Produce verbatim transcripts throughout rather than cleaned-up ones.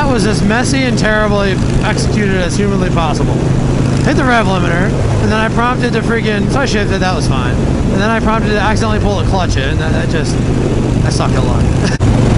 was as messy and terribly executed as humanly possible. Hit the rev limiter, and then I prompted to freaking, so I shifted, that was fine. And then I prompted to accidentally pull the clutch in, and that, that just, I suck at luck.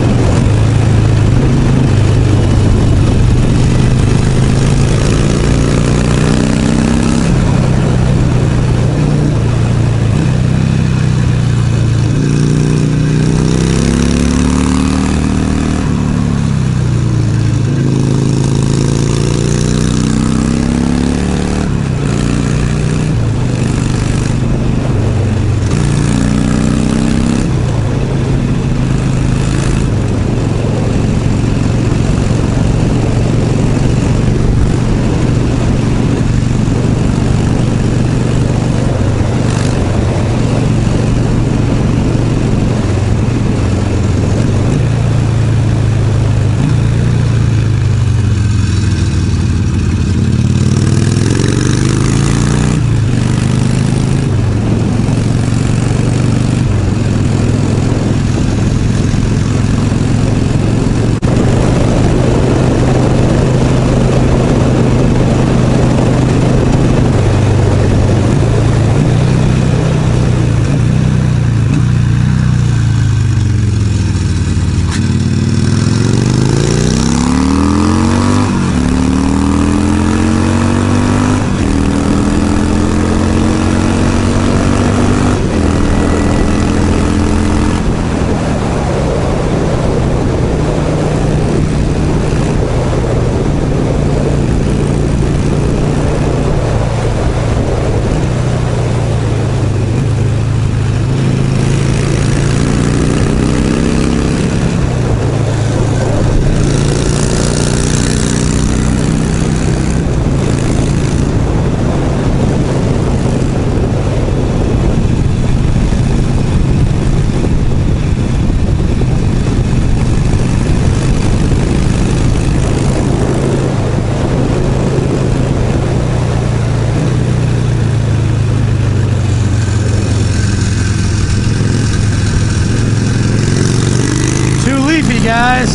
Guys,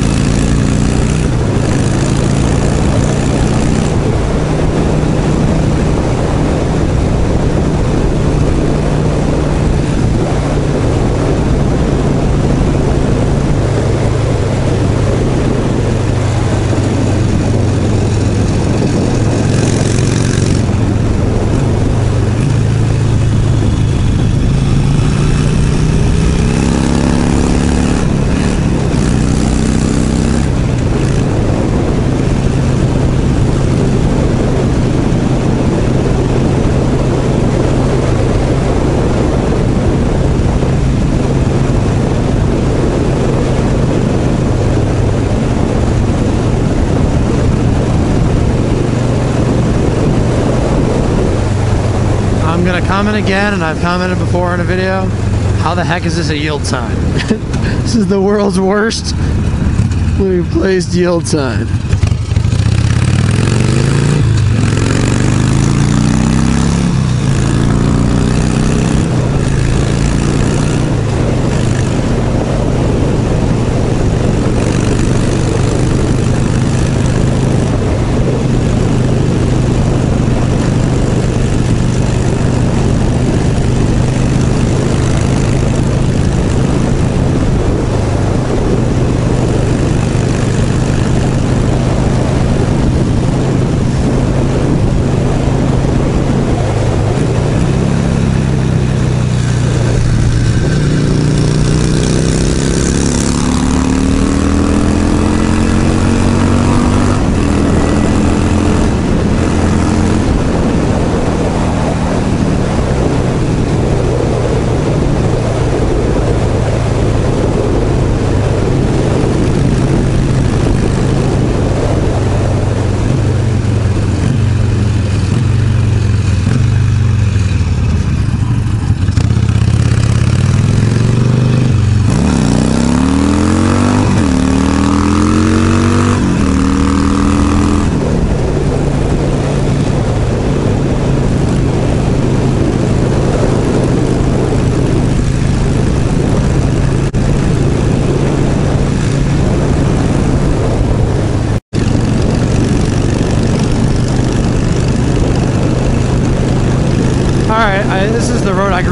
I'm gonna comment again, and I've commented before in a video. How the heck is this a yield sign? This is the world's worst placed yield sign.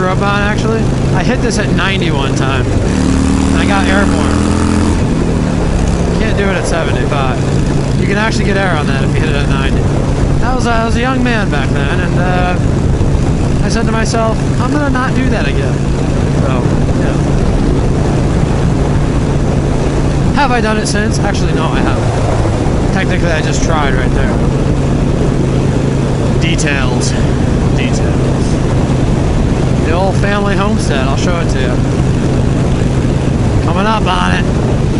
grew up on, actually. I hit this at ninety one time. And I got airborne. Can't do it at seventy-five. You can actually get air on that if you hit it at ninety. I was, I was a young man back then, and uh, I said to myself, I'm gonna not do that again. So, yeah. Have I done it since? Actually, no, I haven't. Technically, I just tried right there. Details. Details. The old family homestead, I'll show it to you. Coming up on it.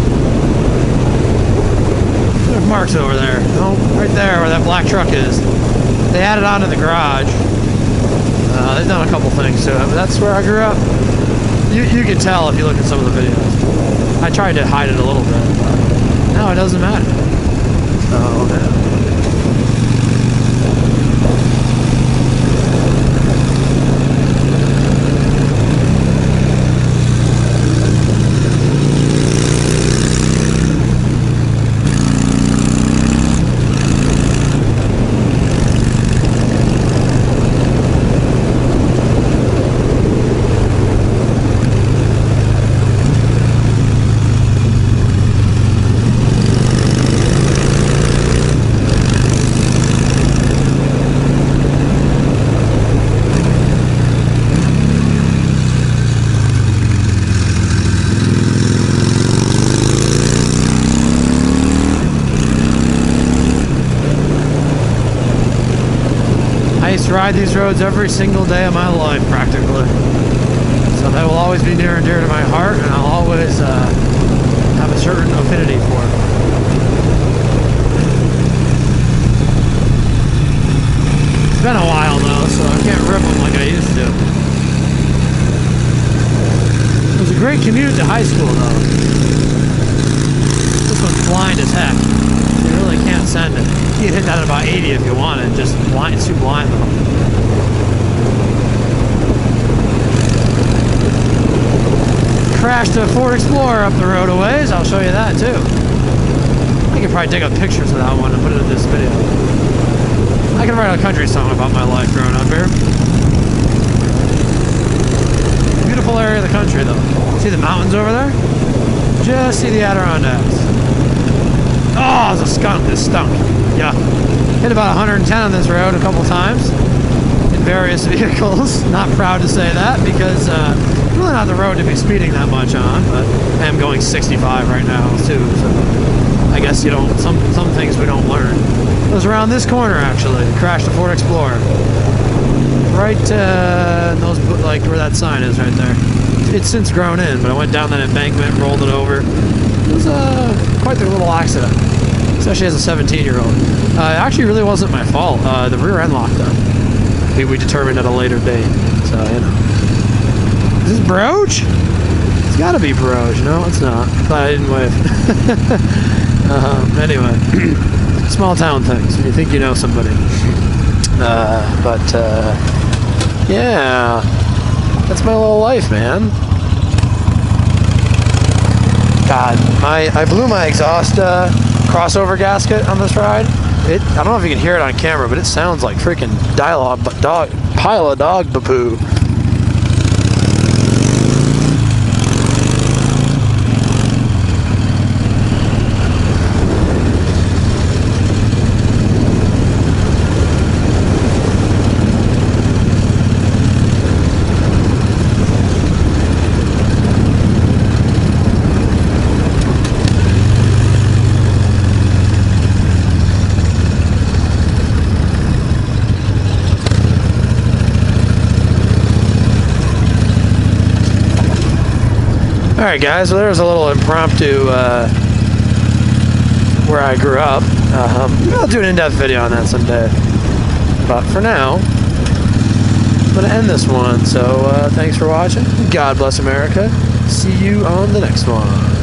There's Mark's over there. Oh, right there where that black truck is. They added on to the garage. Uh, they've done a couple things to it, but that's where I grew up. You, you can tell if you look at some of the videos. I tried to hide it a little bit, but no, it doesn't matter. So, yeah. I used to ride these roads every single day of my life, practically. So they will always be near and dear to my heart, and I'll always uh, have a certain affinity for it. It's been a while though, so I can't rip them like I used to. It was a great commute to high school though. This one's blind as heck. You really can't send it. You can hit that at about eighty if you want it. Just blind, it's too blind though. Crashed a Ford Explorer up the road a ways. I'll show you that too. I could probably dig up pictures of that one and put it in this video. I can write a country song about my life growing up here. Beautiful area of the country though. See the mountains over there? Just see the Adirondacks. Oh, it's a skunk. This stunk. Yeah. Hit about one hundred ten on this road a couple times in various vehicles. Not proud to say that because uh, really not the road to be speeding that much on, but I am going sixty-five right now too. So I guess you don't. Some some things we don't learn. It was around this corner actually. Crashed a Ford Explorer. Right uh, in those like where that sign is right there. It's since grown in, but I went down that embankment, rolled it over. It was uh, quite the little accident, especially as a seventeen year old. Uh, it actually really wasn't my fault. Uh, the rear end locked up. We, we determined at a later date. So, you know. Is this Broach? It's gotta be Broach. No, it's not. But I didn't wave. um, anyway. Small town things. You think you know somebody. Uh, but, uh, yeah. That's my little life, man. God, my I blew my exhaust uh, crossover gasket on this ride. It I don't know if you can hear it on camera, but it sounds like freaking dialogue, dog pile of dog poo. Alright guys, well there's a little impromptu uh, where I grew up. Um, I'll do an in-depth video on that someday. But for now, I'm going to end this one. So uh, thanks for watching. God bless America. See you on the next one.